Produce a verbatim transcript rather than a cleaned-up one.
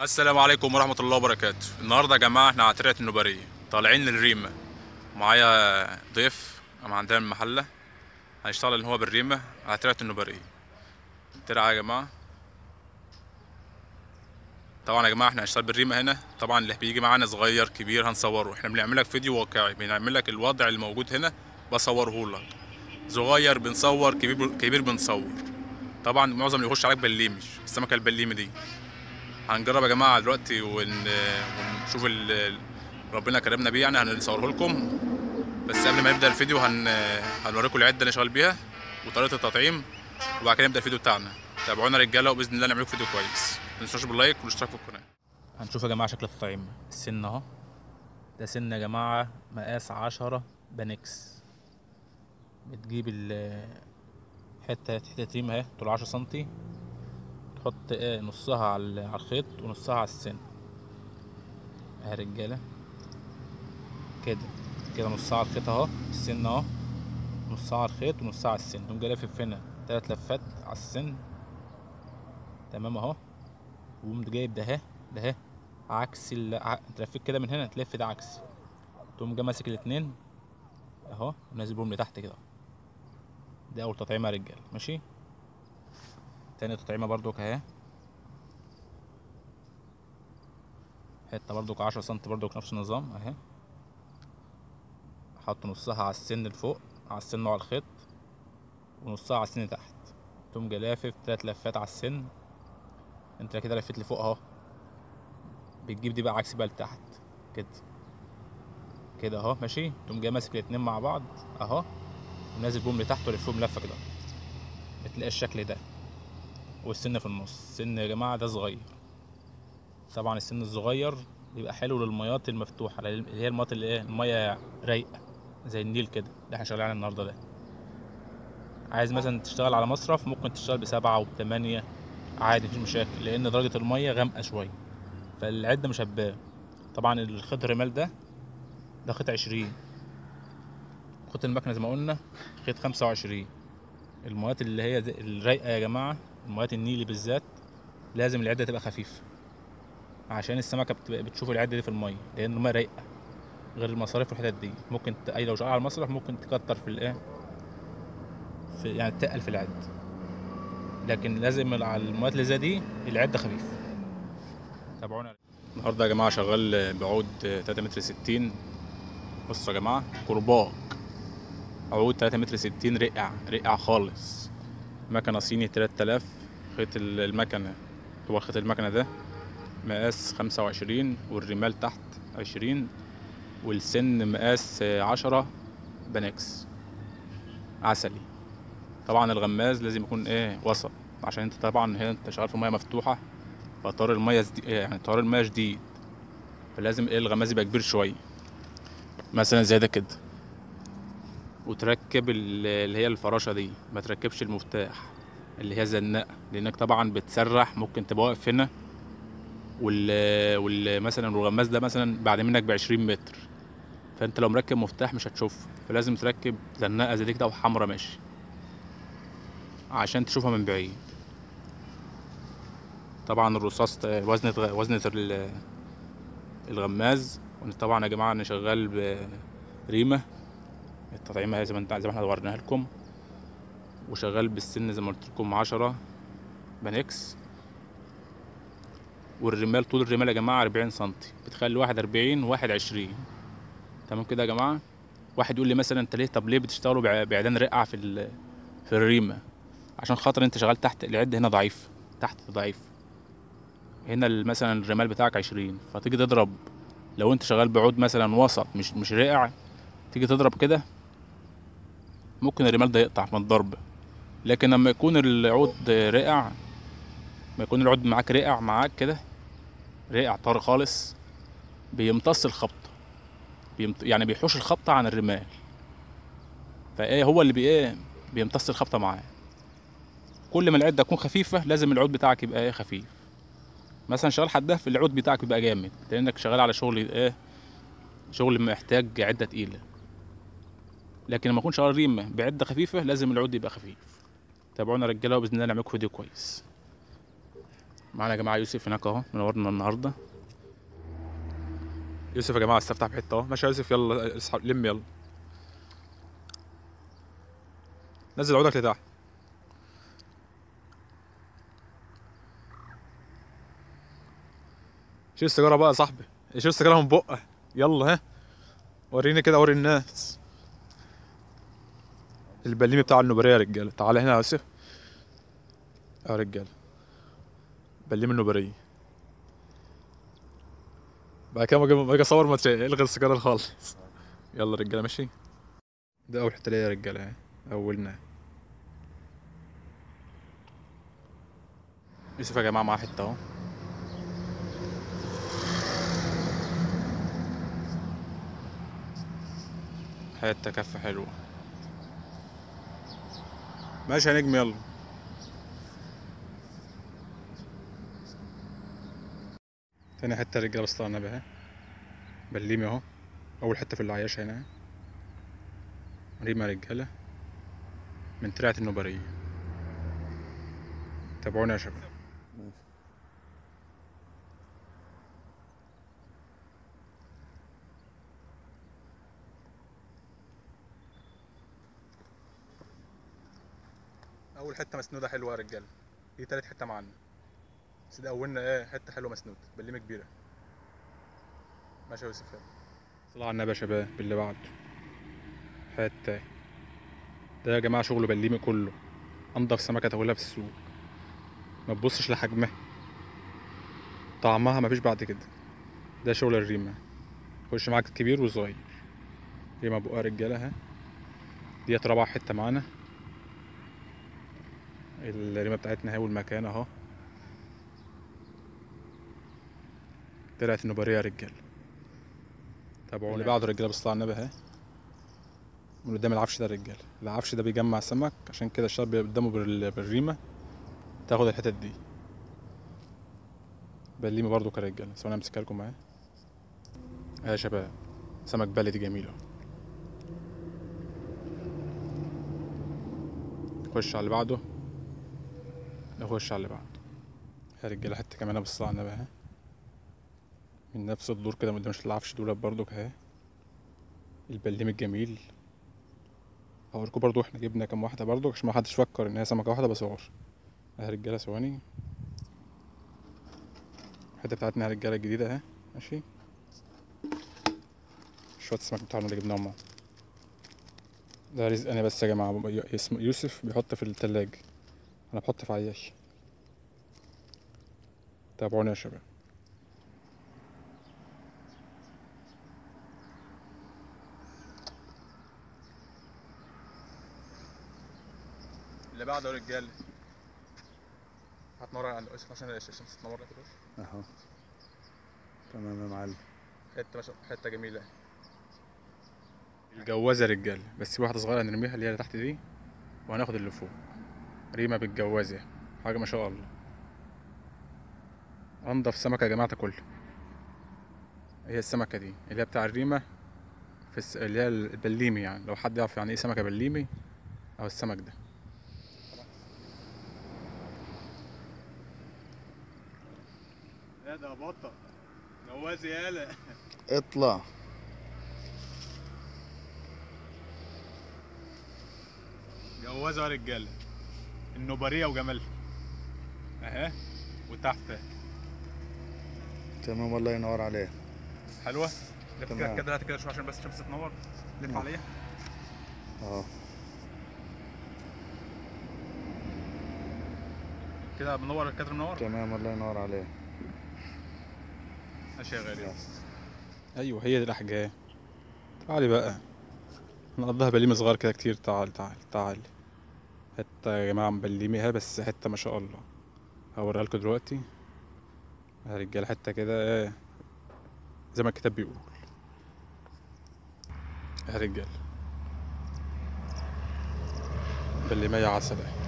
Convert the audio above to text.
السلام عليكم ورحمة الله وبركاته. النهاردة يا جماعة احنا على ترعة النوبارية طالعين للريمة. معايا ضيف مع عندنا من المحلة، هنشتغل اللي هو بالريمة على ترعة النوبارية. ترعة يا جماعة. طبعا يا جماعة احنا هنشتغل بالريمة هنا. طبعا اللي بيجي معانا صغير كبير هنصوره، احنا بنعمل لك فيديو واقعي، بنعمل لك الوضع الموجود هنا بصوره لك. صغير بنصور، كبير كبير بنصور. طبعا معظم اللي يخش عليك بليمش السمكة البليمة دي. هنجرب يا جماعه دلوقتي ون... ونشوف ال... ربنا كرمنا بيه، يعني هنصوره لكم. بس قبل ما نبدا الفيديو هن... هنوريكم العده اللي شغال بيها وطريقه التطعيم، وبعد كده نبدا الفيديو بتاعنا. تابعونا رجاله، وباذن الله نعمل لكم فيديو كويس. ما تنسوش باللايك والاشتراك في القناه. هنشوف يا جماعه شكل التطعيم. السن اهو، ده سن يا جماعه مقاس عشرة بانكس. بتجيب ال حته حته ريم اهي طول عشرة سنتي، تحط ايه نصها على على الخيط ونصها على السن اهي يا رجاله. كده كده نصها على الخيط اهو، السن اهو نصها على الخيط ونصها على السن. تقوم جاي لافف هنا تلات لفات على السن، تمام اهو. وقوم جايب ده اهي ده اهي عكس ال ع- انت لفيت كده من هنا تلف ده عكسي. تقوم جاي ماسك الاتنين اهو ونازل بهم لتحت كده. ده اول تطعيمه يا رجاله، ماشي. تاني تطعيمه برضو اهي، حته برضو عشرة سنتي برضو نفس النظام اهي. حط نصها على السن لفوق، على السن وعلى الخيط، ونصها على السن تحت. تقوم جاي لافف تلات لفات على السن. انت كده لفيت لفوق اهو، بتجيب دي بقى عكس بقى لتحت كده كده اهو، ماشي. تقوم جاي ماسك الاتنين مع بعض اهو ونازل بهم لتحت ولفهم لفه كده، بتلاقي الشكل ده. والسن في النص. السن يا جماعه ده صغير. طبعا السن الصغير بيبقى حلو للميات المفتوحه، اللي هي الميات اللي ايه الميه رايقه زي النيل كده اللي احنا شغالين عليه النهارده ده. عايز مثلا تشتغل على مصرف ممكن تشتغل بسبعة وبثمانية عادي، مفيش مشاكل، لان درجه الميه غامقه شويه فالعده مش هتبان. طبعا الخيط الرمال ده ده خيط عشرين، خيط المكنه زي ما قلنا خيط خمسة وعشرين. المواد اللي هي زي- الرايقه يا جماعه، المواد النيلي بالذات لازم العده تبقى خفيفه، عشان السمكه بتبقى بتشوف العده دي في الميه، لان الميه رايقه. غير المصاريف والحتت دي ممكن ت... اي لو شغال على المصرف ممكن تكتر في الايه، في يعني تقل في العد. لكن لازم على المواد اللي زي دي العده خفيفه. تابعونا. النهارده يا جماعه شغال بعود تلاتة متر ستين. بصوا يا جماعه كرباج، عود تلاتة متر ستين، رقع رقع خالص. مكنه صيني تلات آلاف. خيط المكنه، هو خيط المكنه ده مقاس خمسة وعشرين، والرمال تحت عشرين، والسن مقاس عشرة بانكس عسلي. طبعا الغماز لازم يكون ايه وسط، عشان انت طبعا هنا انت شغال في ميه مفتوحه، فطار الميه زدي... يعني طار الميه شديد، فلازم ايه الغماز يبقى كبير شويه مثلا زي ده كده. وتركب ال- اللي هي الفراشه دي، ما تركبش المفتاح اللي هي زنقه، لانك طبعا بتسرح ممكن تبقى واقف هنا وال... وال مثلا الغماز ده مثلا بعد منك بعشرين متر، فانت لو مركب مفتاح مش هتشوفه، فلازم تركب زنقه زي دي كده وحمرا ماشي عشان تشوفها من بعيد. طبعا الرصاص وزنة وزنة ال- الغماز. طبعا يا جماعه انا شغال بريمه التطعيمه زي ما انت زي ما احنا وريناها لكم، وشغال بالسن زي ما قلت لكم عشرة بانكس. والرمال طول الرمال يا جماعه أربعين سنتي، بتخلي واحد أربعين وواحد عشرين. تمام كده يا جماعه. واحد يقول لي مثلا انت ليه طب ليه بتشتغلوا بع- بعيدان رقعه في ال- في الريمه؟ عشان خاطر انت شغال تحت العد هنا ضعيف، تحت ضعيف. هنا ال- مثلا الرمال بتاعك عشرين، فتيجي تضرب لو انت شغال بعود مثلا وسط مش مش رقع، تيجي تضرب كده ممكن الرمال ده يقطع من الضرب. لكن لما يكون العود رقع، ما يكون العود معاك رقع معاك كده، رقع طار خالص، بيمتص الخبطة، بيمت... يعني بيحوش الخبطة عن الرمال، فايه هو اللي بي ايه بيمتص الخبطة معاه. كل ما العدة تكون خفيفة لازم العود بتاعك يبقى ايه خفيف. مثلا شغال حداف العود بتاعك بيبقى جامد، لانك شغال على شغل ايه شغل محتاج عدة تقيلة. لكن لما اكون شغال ريمة بعدة خفيفة لازم العود يبقى خفيف. تابعونا رجاله، وباذن الله نعمل لكم فيديو كويس. معانا يا جماعه يوسف هناك اهو منورنا النهارده. يوسف يا جماعه استفتح في حته اهو. ماشي يا يوسف، يلا اسحب لم يلا. نزل عودك لتحت. شيل السيجاره بقى يا صاحبي، شيل السيجاره من بقه. يلا ها، وريني كده، وري الناس البليمي بتاع النوبريه يا رجاله. تعالى هنا يا يوسف يا رجاله، بليم النوبريه. بعد كده ما اجي اصور ما الغي السيجاره خالص. يلا رجاله ماشي. ده اول حته ليا يا رجاله اهي، اولنا. يوسف يا جماعه معاه حته اهو. حته كف حلوه. ماشي يا نجم يلا. تاني حته يا رجاله بس على النبي اهي، بليمي اهو. اول حته في العياشه هنا ريمه يا رجاله من ترعه النوبريه. تابعونا يا شباب. اول حته مسنوده حلوه يا رجاله، دي تالت حته معانا. بس ده اولنا ايه، حته حلوه مسنوده بليمه كبيره. ماشي يا يوسف يلا. صلوا على النبي يا شباب. باللي بعده حته ده يا جماعه شغله بليمي كله، انضف سمكه تاكلها في السوق. ما تبصش لحجمها، طعمها مفيش بعد كده. ده شغل الريمه، خش معاك كبير وصغير. ريمه بقى رجاله ها. ديت رابع حته معانا. الريمه بتاعتنا اهي والمكان اهو. طلعت النوبريه يا رجاله. تابعونا. اللي بعده رجاله بالصلاه على النبي اهي، من قدام العفش ده رجاله. العفش ده بيجمع سمك، عشان كده الشاب بيبقى قدامه بالريمه تاخد الحتت دي. بليمه برضو كرجاله. ثواني امسكها لكم معايا اهي يا شباب. سمك بلدي جميل اهو. نخش على اللي بعده. نخش على اللي بعده يا رجاله. حته كمان بالصلاه على النبي اهي، من نفس الدور كده، من قدام العفش دولت برضو اهي. البليم الجميل. هوريكم برضو احنا جبنا كام واحده برضو، عشان ما حدش يفكر ان هي سمكه واحده بصور اهي رجاله. ثواني. الحته بتاعتنا يا رجاله الجديده اهي. ماشي. شويه السمك بتاعنا اللي جبناهم اهو. ده رزق انا بس يا جماعه. اسمه يوسف بيحط في التلاجة، انا بحط في عياش. تابعوني يا شباب. اللي بعده يا رجاله هتنور عند يوسف عشان الشمس تنور لك كده اهو. تمام يا معلم. حته مش... حته جميله. الجوازه يا رجاله، بس في واحده صغيره هنرميها اللي هي اللي تحت دي، وهناخد اللي فوق. ريمه بالجوازه، حاجه ما شاء الله. انضف سمكه يا جماعه تاكلها هي السمكه دي، اللي هي بتاع الريمه في الس... اللي هي البليمي. يعني لو حد يعرف يعني ايه سمكه بليمي او السمك ده. يا ده بطه جوازي يالا. اطلع. جوازه يا رجاله النوبريه وجمالها اهي وتحت. تمام والله ينور عليك. حلوه. لف كده كده، هات كده شويه عشان بس الشمس تنور. لف عليها اه كده منور الكادر منور. تمام والله ينور عليك. ماشي يا غالي. ايوه هي دي الاحجام. تعالي بقى نقضيها بليمه صغير كده كتير. تعال تعال تعال. حته يا جماعه مبليميها، بس حته ما شاء الله. هوريها لكم دلوقتي يا رجاله. حته كده ايه زي ما الكتاب بيقول يا رجاله. بليميه عسل.